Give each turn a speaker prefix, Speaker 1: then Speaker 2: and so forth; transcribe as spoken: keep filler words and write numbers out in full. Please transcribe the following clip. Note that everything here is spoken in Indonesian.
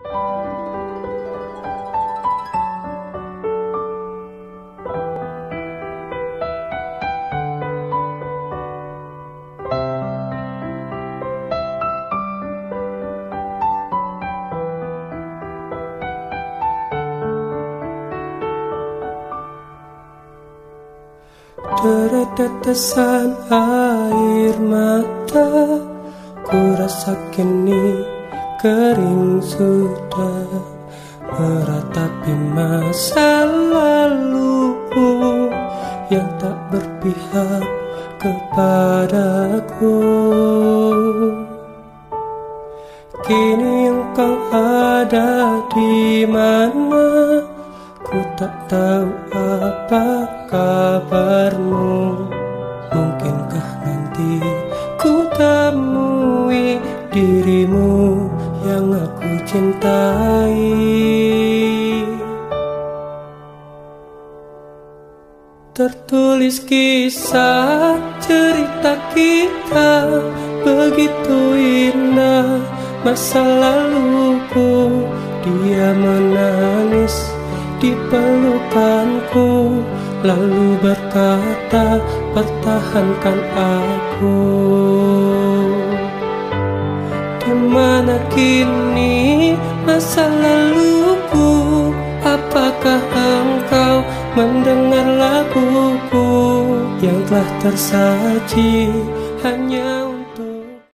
Speaker 1: Tetesan air mata, ku rasa kini kering sudah, meratapi masa laluku yang tak berpihak kepadaku. Kini engkau ada di mana? Ku tak tahu apa kabarmu. Mungkinkah nanti ku temui dirimu yang aku cintai? Tertulis kisah cerita kita begitu indah, masa laluku. Dia menangis di pelukanku, lalu berkata, pertahankan aku. Di mana kini masa laluku? Apakah engkau mendengar laguku yang telah tersaji hanya